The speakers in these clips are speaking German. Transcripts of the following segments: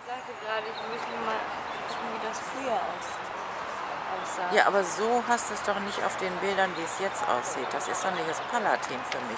Ich sagte gerade, ich müsste mal gucken, wie das früher aussah. Ja, aber so hast du es doch nicht auf den Bildern, wie es jetzt aussieht. Das ist doch nicht das Palatin für mich.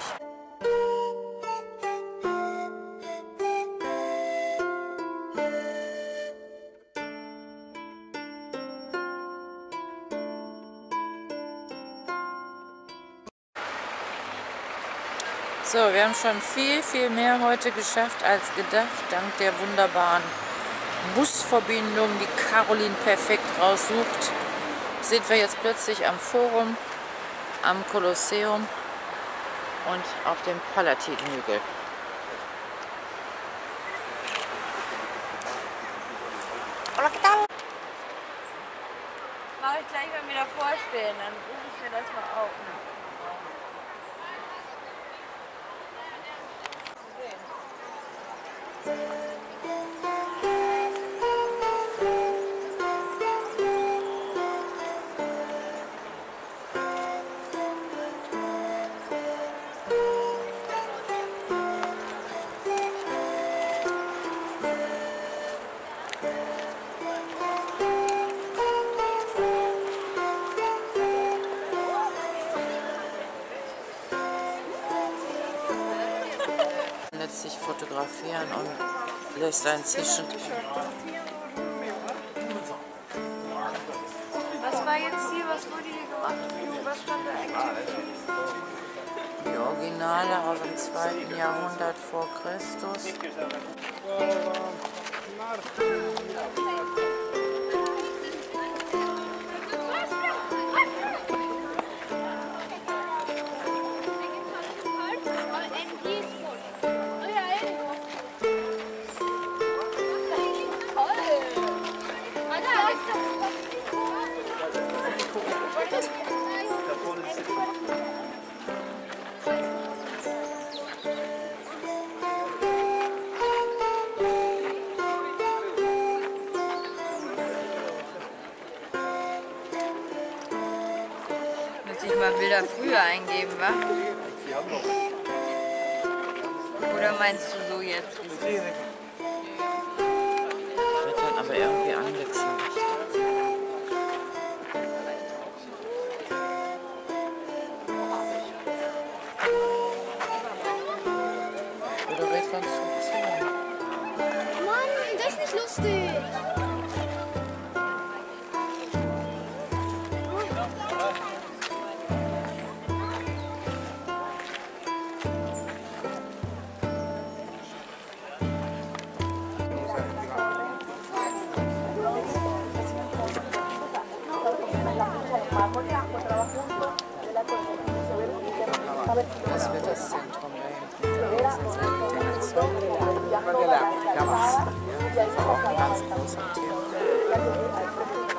So, wir haben schon viel mehr heute geschafft als gedacht, dank der wunderbaren Busverbindung, die Caroline perfekt raussucht. Sind wir jetzt plötzlich am Forum, am Kolosseum und auf dem Palatinhügel. Mache ich gleich, wenn wir davor stehen, dann rufe ich mir das mal auf. Ne? Lässt sich fotografieren und lässt ein Zischen. Was war jetzt hier? Was wurde hier gemacht? Was stand da eigentlich? Die Originale aus dem 2. Jahrhundert vor Christus. Muss ich mal Bilder früher eingeben, wa? Oder meinst du so jetzt? Wird dann aber irgendwie angezeigt. Oder Rekonstruktion. Mann, das ist nicht lustig. Das wird das Zentrum da hinten. Das ist auch ein ganz großes Thema.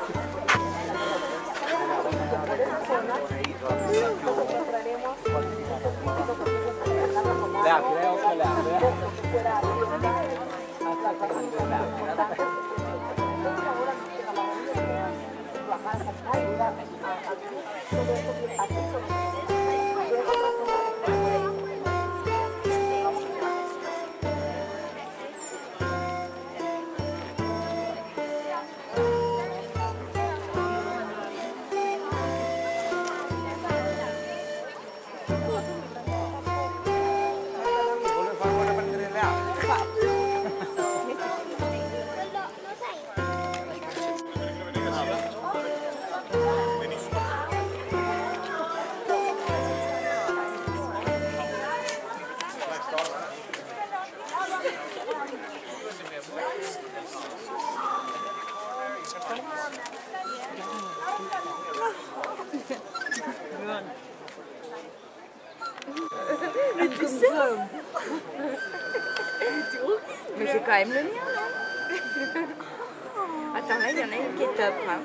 Mais c'est quand même le mien, non? Attends, là, il y en a une qui est top. Hein.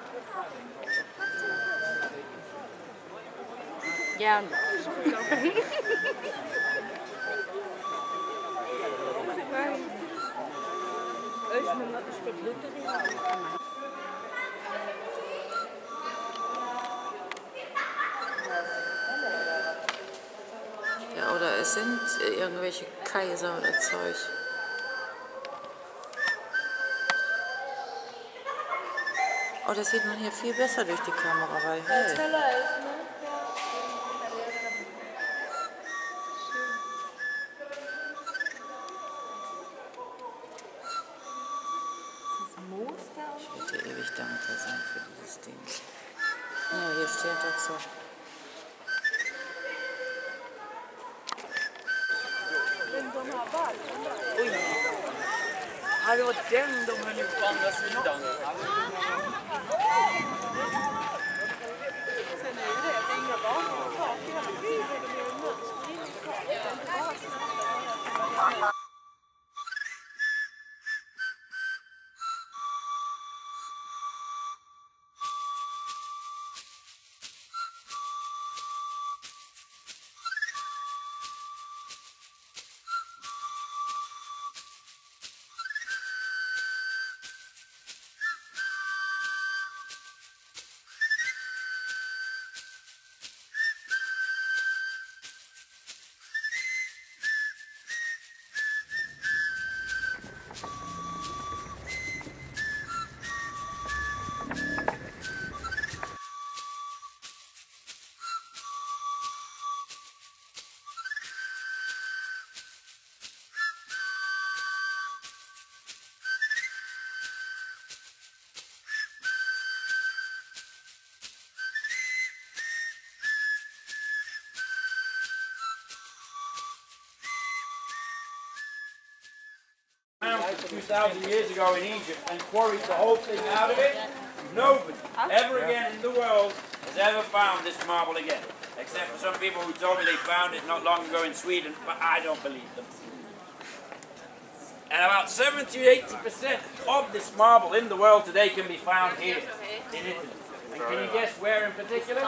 Regarde. Ja, oder es sind irgendwelche Kaiser oder Zeug. Oh, das sieht man hier viel besser durch die Kamera, weil hell. Teller ist, ne? Ich werde dir ewig dankbar sein für dieses Ding. Ja, hier steht doch so. Hallo, den dummen Bandas Middag. Found 2,000 years ago in Egypt and quarried the whole thing out of it. Nobody ever again in the world has ever found this marble again. Except for some people who told me they found it not long ago in Sweden, but I don't believe them. And about 70–80% of this marble in the world today can be found here in Italy. And can you guess where in particular?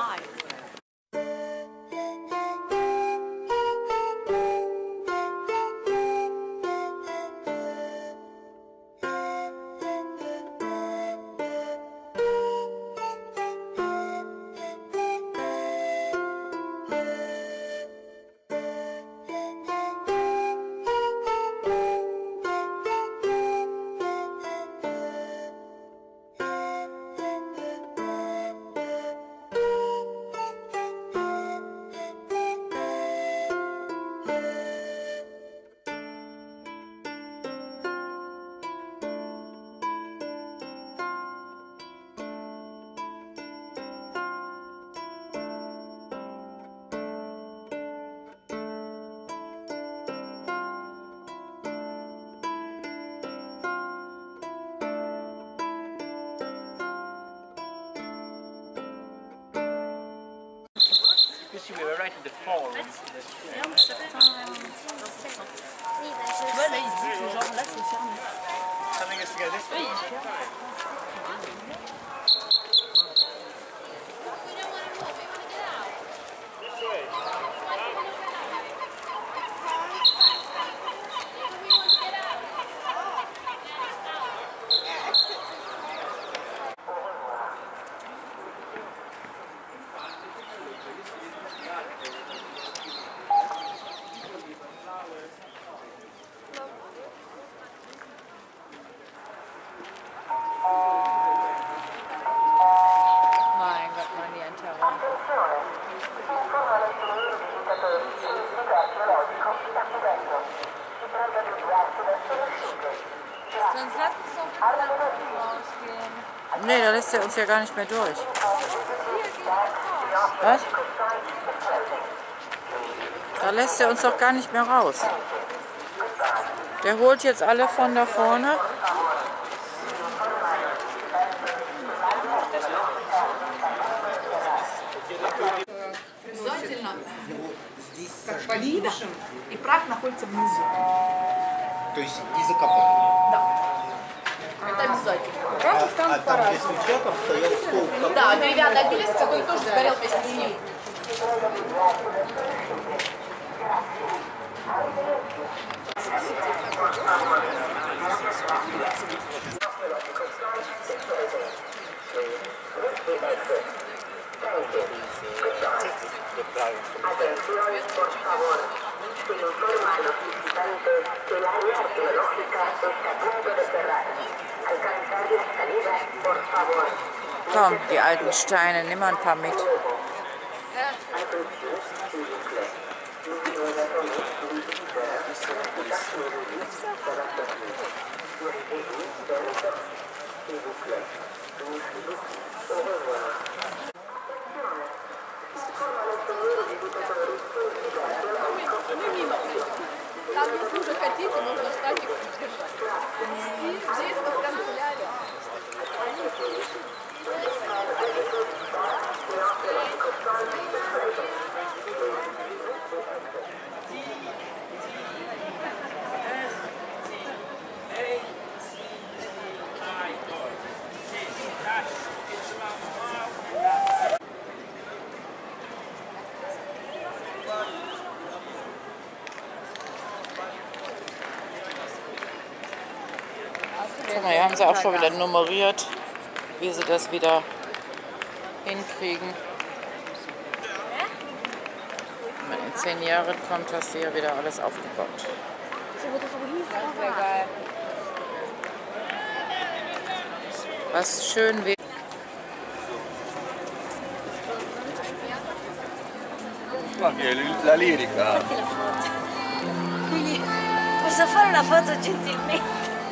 We were right in the fall. Ouais, là, il se dit que genre là, c'est fermé. Telling us to go this way. Mein Gott, man, die Enterrung. Sonst lass uns doch rausgehen. Nee, da lässt er uns ja gar nicht mehr durch. Was? Da lässt er uns doch gar nicht mehr raus. Der holt jetzt alle von da vorne. Обязательно, как по липшим, и прах находится внизу. То есть и закопали. Да. Это обязательно. Просто там Там, где стучаком стоял стол. Да, деревянный обелиск, который тоже сгорел вместе с ним. Atención, por favor. Se informa a los visitantes que el área arqueológica está a punto de cerrar. Alcanzar la salida, por favor. Komm, die alten Steine, nimm mal ein paar mit. Там, если уже хотите, можно встать и держать. Здесь вот в канцелярии. Guck mal, hier haben sie auch schon wieder nummeriert, wie sie das wieder hinkriegen. Wenn man in 10 Jahren kommt, hast du hier wieder alles aufgebaut. Was schön wäre. La lirica. Quindi posso fare una foto gentilmente?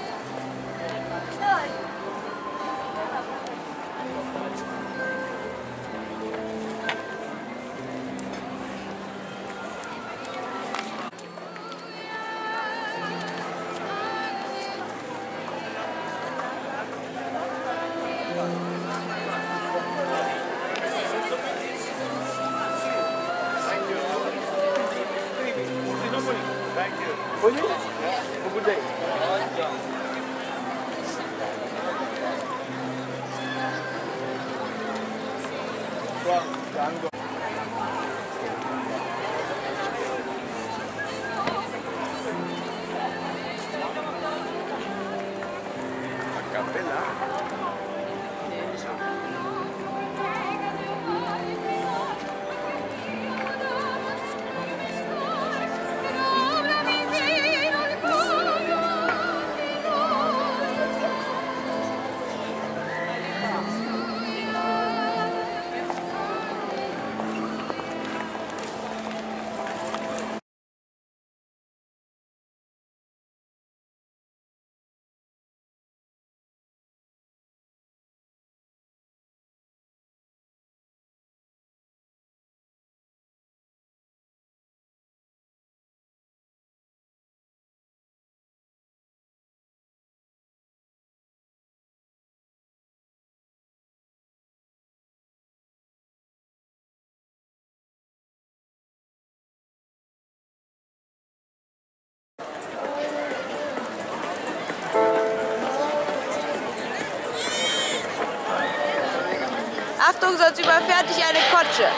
Achtung, sonst überfährt dich eine Kotsche.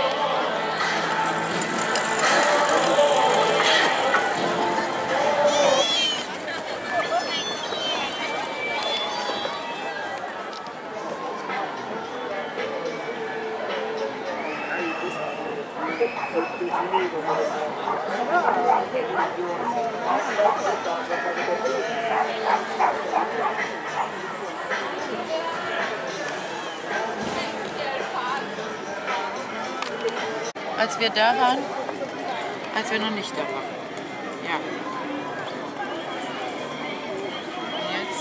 Als wir da waren, als wir noch nicht da waren. Ja. Und jetzt?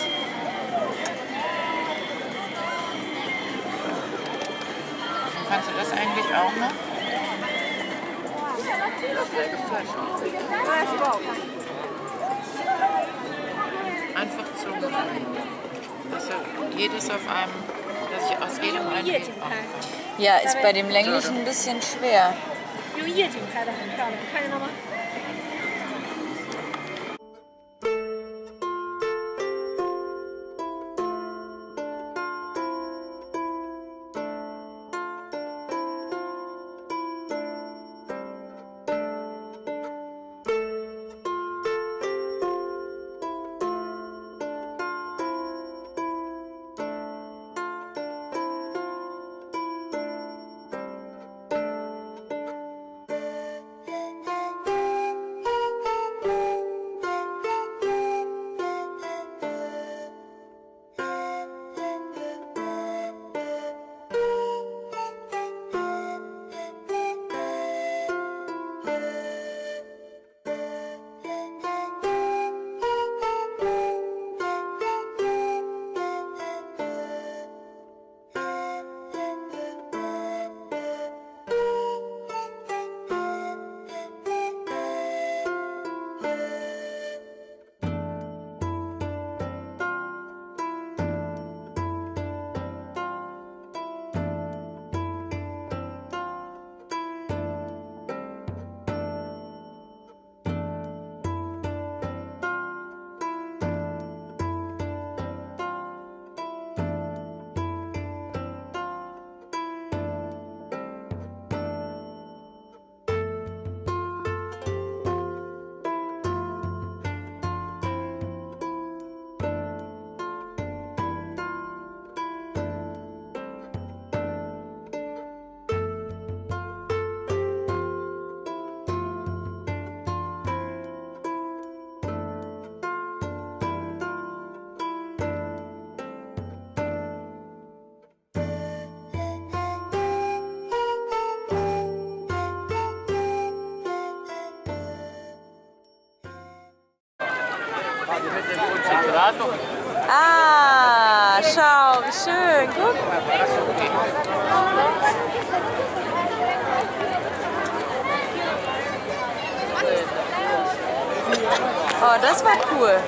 Und kannst du das eigentlich auch noch? Einfach so. Dass jedes auf einem, dass ich aus jedem einen. Ja, ist bei dem länglichen ein bisschen schwer. 用夜景拍的很漂亮，看见了吗？ Ah, schau, wie schön. Guck. Oh, das war cool.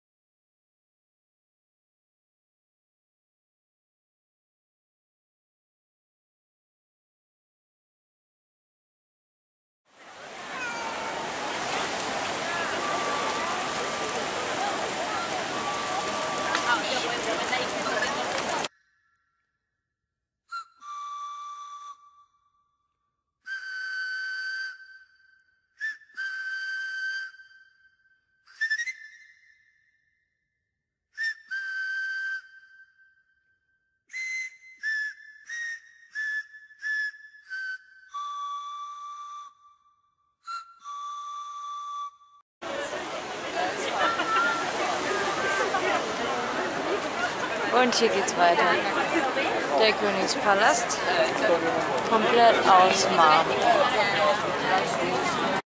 Und hier geht's weiter. Der Königspalast, komplett aus Marmor.